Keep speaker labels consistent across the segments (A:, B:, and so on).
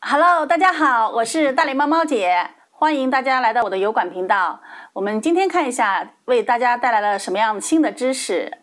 A: Hello， 大家好，我是大脸猫猫姐，欢迎大家来到我的油管频道。我们今天看一下，为大家带来了什么样新的知识。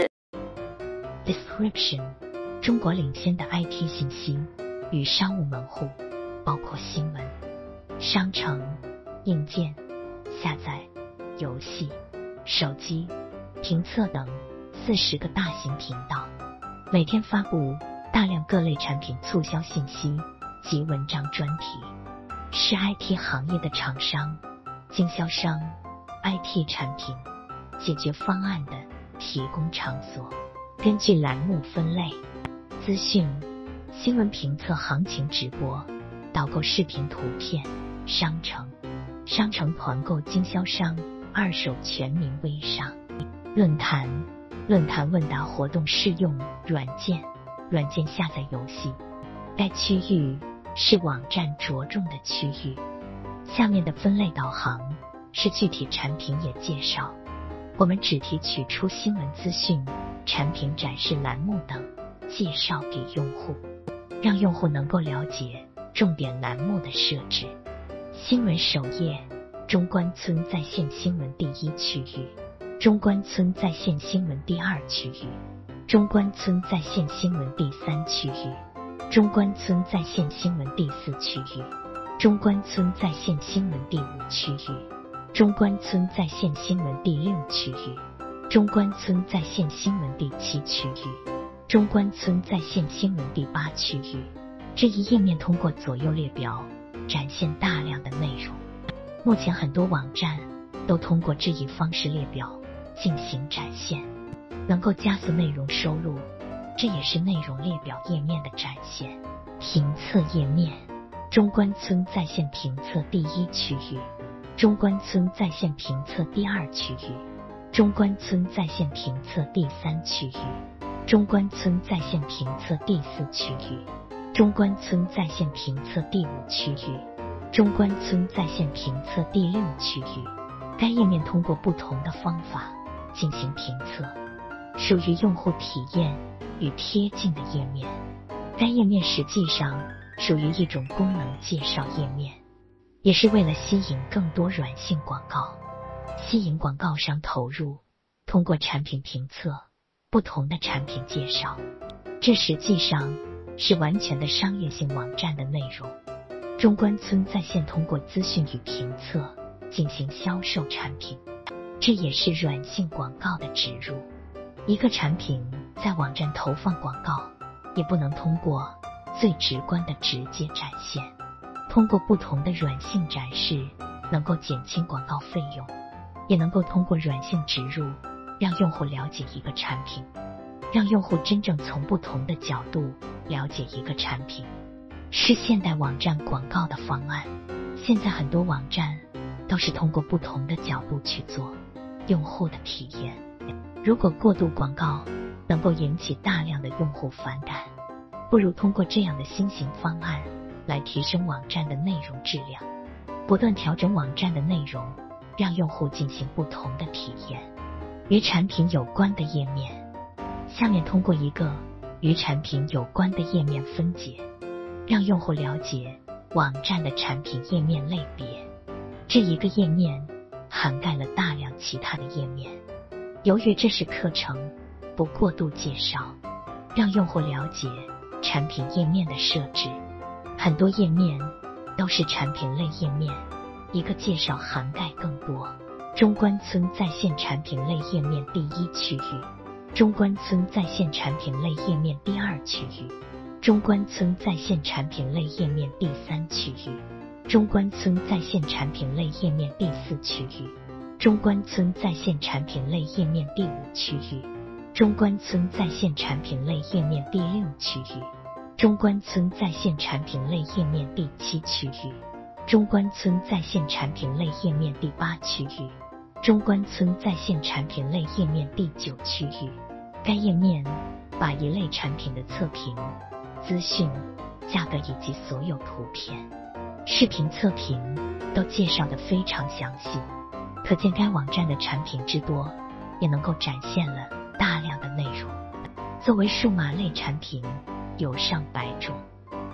B: Description： 中国领先的 IT 信息与商务门户，包括新闻、商城、硬件、下载、游戏、手机、评测等40个大型频道，每天发布大量各类产品促销信息及文章专题，是 IT 行业的厂商、经销商、IT 产品解决方案的提供场所。根据栏目分类：资讯、新闻评测、行情直播、导购视频图片、商城团购、经销商、二手全民微商、论坛问答活动、试用软件下载游戏。该区域是网站着重的区域。下面的分类导航是具体产品也介绍，我们只提取出新闻资讯、产品展示栏目等介绍给用户，让用户能够了解重点栏目的设置。新闻首页，中关村在线新闻第1区域，中关村在线新闻第2区域，中关村在线新闻第3区域，中关村在线新闻第4区域，中关村在线新闻第5区域，中关村在线新闻第6区域，中关村在线新闻第7区域，中关村在线新闻第8区域。这一页面通过左右列表展现大量的内容。目前很多网站都通过这一方式列表进行展现，能够加速内容收录，这也是内容列表页面的展现。评测页面，中关村在线评测第1区域，中关村在线评测第2区域，中关村在线评测第3区域，中关村在线评测第4区域，中关村在线评测第5区域，中关村在线评测第6区域。该页面通过不同的方法进行评测，属于用户体验与贴近的页面。该页面实际上属于一种功能介绍页面，也是为了吸引更多软性广告，吸引广告商投入，通过产品评测不同的产品介绍。这实际上是完全的商业性网站的内容。中关村在线通过资讯与评测进行销售产品，这也是软性广告的植入。一个产品在网站投放广告，也不能通过最直观的直接展现，通过不同的软性展示能够减轻广告费用，也能够通过软性植入让用户了解一个产品，让用户真正从不同的角度了解一个产品，是现代网站广告的方案。现在很多网站都是通过不同的角度去做用户的体验。如果过度广告能够引起大量的用户反感，不如通过这样的新型方案来提升网站的内容质量，不断调整网站的内容，让用户进行不同的体验。与产品有关的页面，下面通过一个与产品有关的页面分解，让用户了解网站的产品页面类别。这一个页面涵盖了大量其他的页面，由于这是课程，不过度介绍，让用户了解产品页面的设置。很多页面都是产品类页面，一个介绍涵盖更多。中关村在线产品类页面第1区域，中关村在线产品类页面第2区域，中关村在线产品类页面第3区域，中关村在线产品类页面第4区域，中关村在线产品类页面第5区域，中关村在线产品类页面第6区域，中关村在线产品类页面第7区域，中关村在线产品类页面第8区域，中关村在线产品类页面第9区域。该页面把一类产品的测评、资讯、价格以及所有图片、视频测评都介绍得非常详细，可见该网站的产品之多，也能够展现了大量的内容。作为数码类产品，有上百种，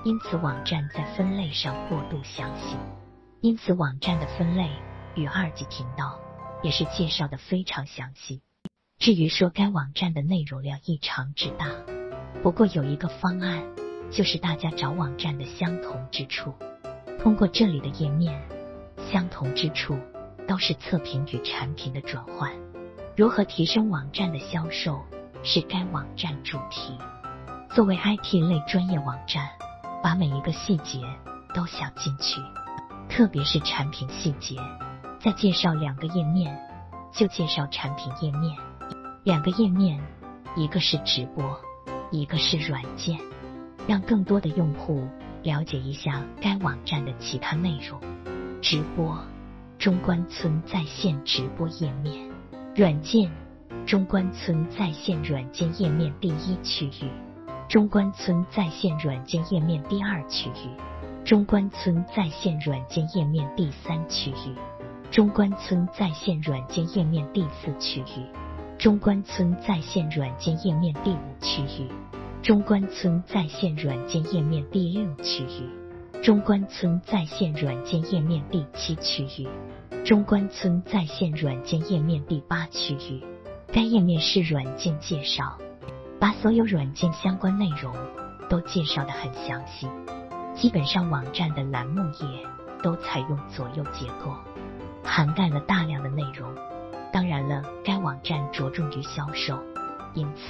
B: 因此网站在分类上过度详细。因此网站的分类与2级频道也是介绍的非常详细。至于说该网站的内容量异常之大，不过有一个方案，就是大家找网站的相同之处。通过这里的页面，相同之处都是测评与产品的转换。如何提升网站的销售是该网站主题。作为 IT 类专业网站，把每一个细节都想进去，特别是产品细节。再介绍2个页面，就介绍产品页面。2个页面，一个是直播，一个是软件，让更多的用户了解一下该网站的其他内容。直播，中关村在线直播页面。软件，中关村在线软件页面第1区域，中关村在线软件页面第2区域，中关村在线软件页面第3区域，中关村在线软件页面第4区域，中关村在线软件页面第5区域，中关村在线软件页面第6区域，中关村在线软件页面第7区域，中关村在线软件页面第8区域。该页面是软件介绍，把所有软件相关内容都介绍得很详细。基本上网站的栏目页都采用左右结构，涵盖了大量的内容。当然了，该网站着重于销售，因此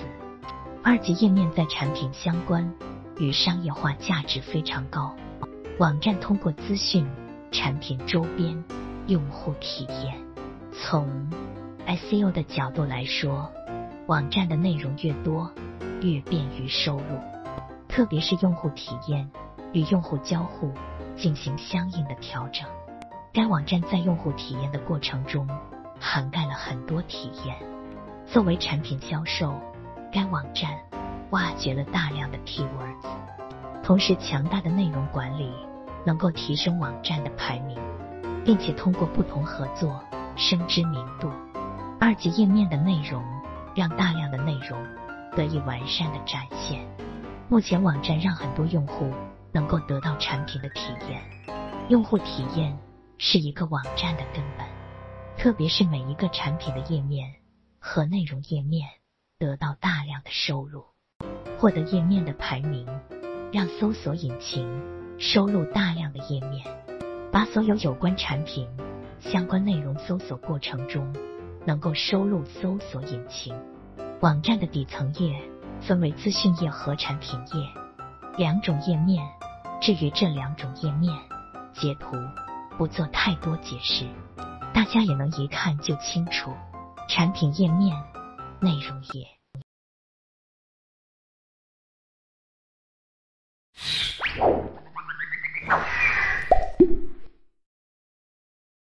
B: 2级页面在产品相关与商业化价值非常高。网站通过资讯、产品周边、用户体验。从 SEO 的角度来说，网站的内容越多，越便于收录，特别是用户体验与用户交互进行相应的调整。该网站在用户体验的过程中涵盖了很多体验。作为产品销售，该网站挖掘了大量的 keywords， 同时强大的内容管理能够提升网站的排名，并且通过不同合作升知名度。2级页面的内容让大量的内容得以完善的展现。目前网站让很多用户能够得到产品的体验。用户体验是一个网站的根本，特别是每一个产品的页面和内容页面得到大量的收入，获得页面的排名，让搜索引擎收录大量的页面，把所有有关产品相关内容搜索过程中能够收录搜索引擎。网站的底层页分为资讯页和产品页2种页面，至于这2种页面，截图不做太多解释，大家也能一看就清楚。产品页面、内容页。